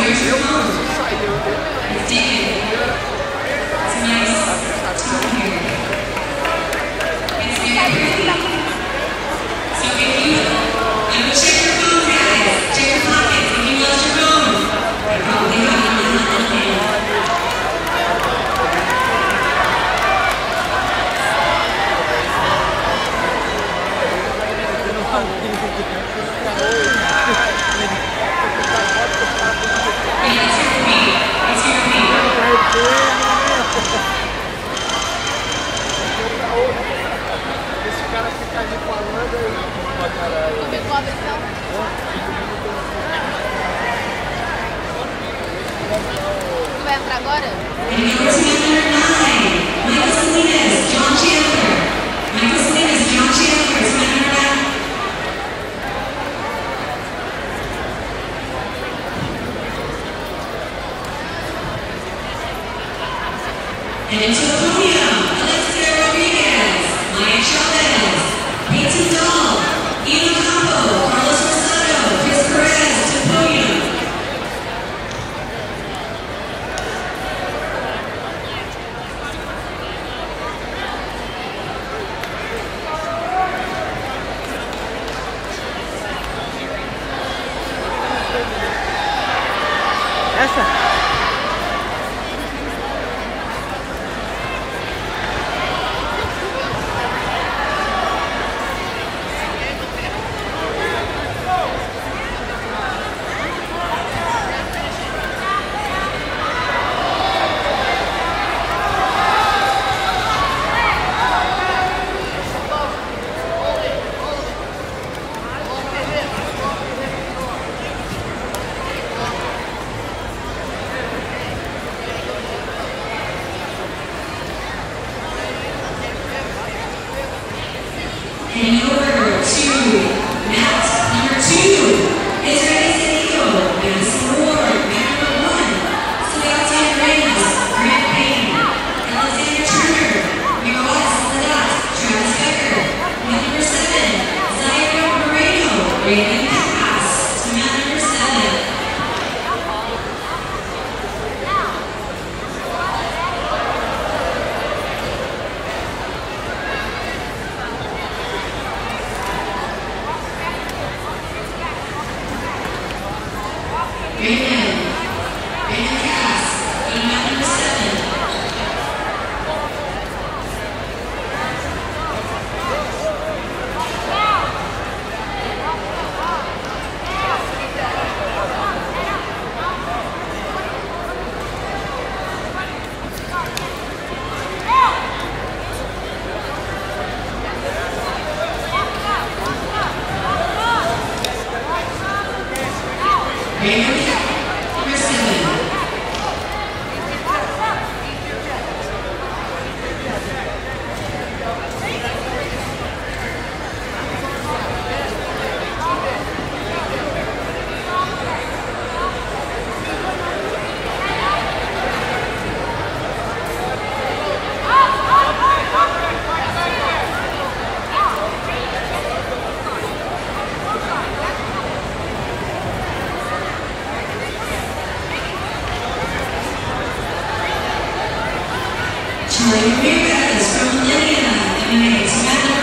Here's your phone. It's David. It's a nice tone here. It's very pretty. So if you, check your phone, guys. Check your pockets. If you lost your phone, I probably have it in the hand. Esse cara fica ali falando aí pra caralho. Começou a versão? Tu vai entrar agora? Michael Salinas, John Chandler. Michael Salinas, John Chandler. Is my number back? And into the podium, Alexia Rodriguez, Maya Chavez, Peyton Dahl, Ian Campo, Carlos Rosado, Chris Perez to the podium. Essa? And over to mat number 2 is Ready Steady Go, Madison Ward, mat number 1, Sebastian Reyes, Grant Payne, Alexander Turner, Nicolas Sadat, Travis Becker, mat number 7, Zaira Moreno, Raven Cass, to mat number 7. Raven Cass, to mat number 7. Raven number 7. Charlie Ramirez from Lillian, MMA, to mat